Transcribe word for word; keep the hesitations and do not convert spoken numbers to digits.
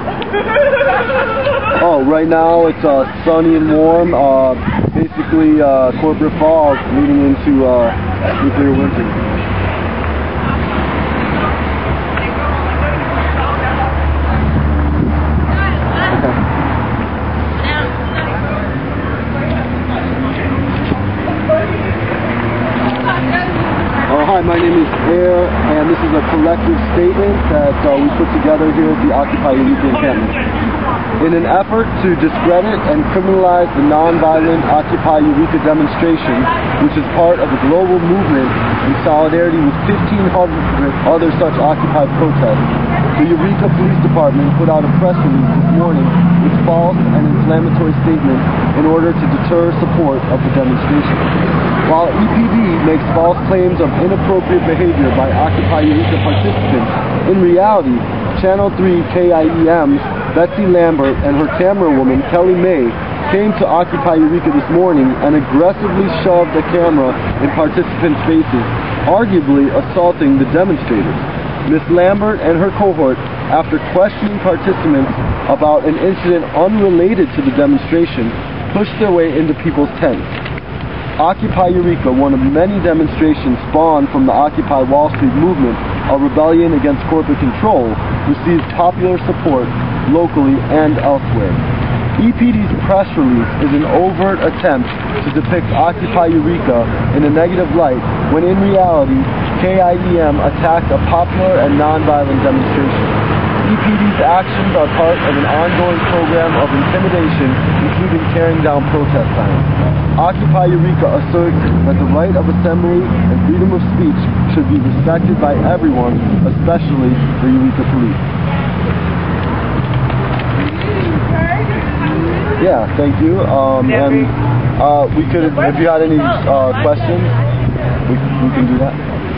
Oh, right now it's uh, sunny and warm. Uh, basically, uh, corporate fall leading into uh, nuclear winter. Hi, my name is Air, and this is a collective statement that uh, we put together here at the Occupy Eureka encampment. In an effort to discredit and criminalize the nonviolent Occupy Eureka demonstration, which is part of a global movement in solidarity with fifteen hundred other such Occupy protests, the Eureka Police Department put out a press release this morning with false and inflammatory statements in order to deter support of the demonstration. While E P D makes false claims of inappropriate behavior by Occupy Eureka participants, in reality, Channel three K I E M's Betsy Lambert and her camera woman, Kelly May, came to Occupy Eureka this morning and aggressively shoved the camera in participants' faces, arguably assaulting the demonstrators. Miz Lambert and her cohort, after questioning participants about an incident unrelated to the demonstration, pushed their way into people's tents. Occupy Eureka, one of many demonstrations spawned from the Occupy Wall Street movement, a rebellion against corporate control, received popular support locally and elsewhere. E P D's press release is an overt attempt to depict Occupy Eureka in a negative light, when in reality, K I E M attacked a popular and nonviolent demonstration. E P D's actions are part of an ongoing program of intimidation, including tearing down protest signs. Occupy Eureka asserts that the right of assembly and freedom of speech should be respected by everyone, especially the Eureka Police. Yeah, thank you. Um, and uh, we could, if you had any uh, questions, we, we can do that.